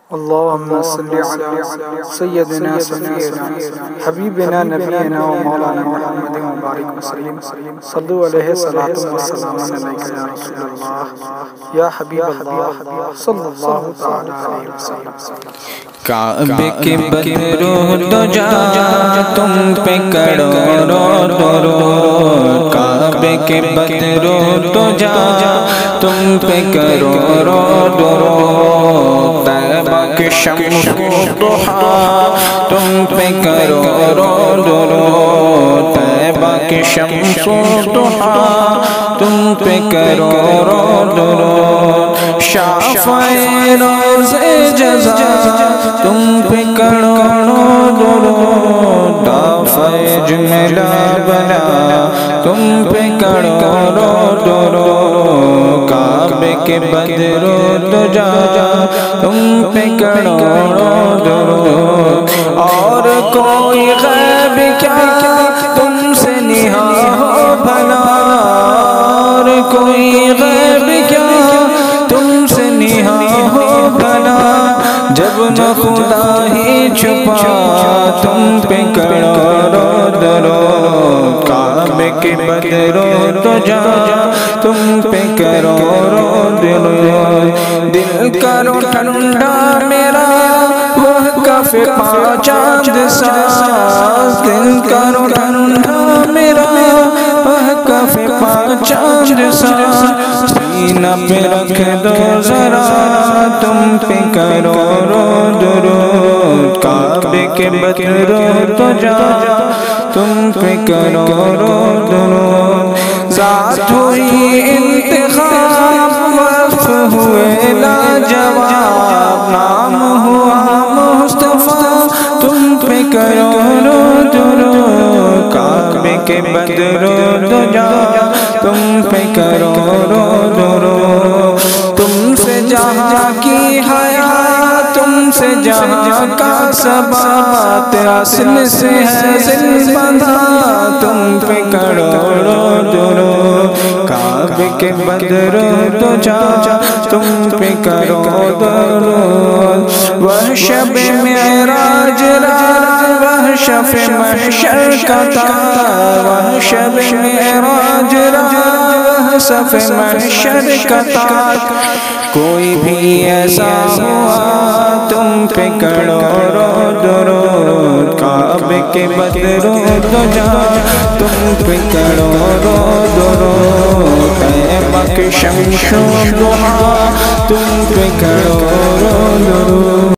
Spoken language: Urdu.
اللهم صل على سيدنا سفينا حبيبنا نبينا ومولانا محمد وبارك وسلم صلوا عليه صلاة وسلام عليك يا رسول الله يا حبيب الله صلى الله تعالى عليه وسلم. کعبے کے بدرود دجا تم پہ کروڑوں درود، کعبے کے بدرود دجا تم پہ کروڑوں درود، طیبہ کے شمس و ضحیٰ تم پہ کروڑوں درود، طیبہ کے شمس و ضحیٰ تم پہ کروڑوں درود، شافعِ روز جزا تم پہ کروڑوں درود، دافعِ جملہ بلا تم پہ کروڑوں درود، کعبے کے بدرود دجا تم پہ کروڑوں درود، اور کوئی غیب کیا تم سے نہاں ہو بھلا، اور کوئی غیب کیا تم سے نہاں ہو بھلا، جب نہ خدا ہی چھپا تم پہ کروڑوں درود، کعبے کے بدرود دجا تم پہ کروڑوں درود، دل کرو ٹھنڈا میرا وہ کف پا چاند ساز، دل کرو ٹھنڈا میرا وہ کف پا چاند ساز، سینہ پہ رکھ دو ذرا تم پہ کروڑوں درود، کعبے کے بدرود دجا تم پہ کروڑوں درود، ذات ہوئی انتخاب وقف ہوئے لاجواب، نام ہوا مصطفیٰ تم پہ کروڑوں درود، کعبے کے بدرود دجا تم پہ کروڑوں درود، تم سے جہاں کی حیات تم سے جہاں کا ثبات، اصل سے ہے دل بندھا تم پہ کروڑوں درود، کعبے کے بدرود دجا تم پہ کروڑوں درود، وہ شب معراج رات وہ شب محشر کا تار، وہ شب معراج رات وہ شب محشر کا تار، کوئی بھی ایسا ہوا تم پہ کروڑوں درود، کعبے کے بدرود دجا تم پہ کروڑوں درود، طیبہ کے شمس و ضحیٰ تم پہ کروڑوں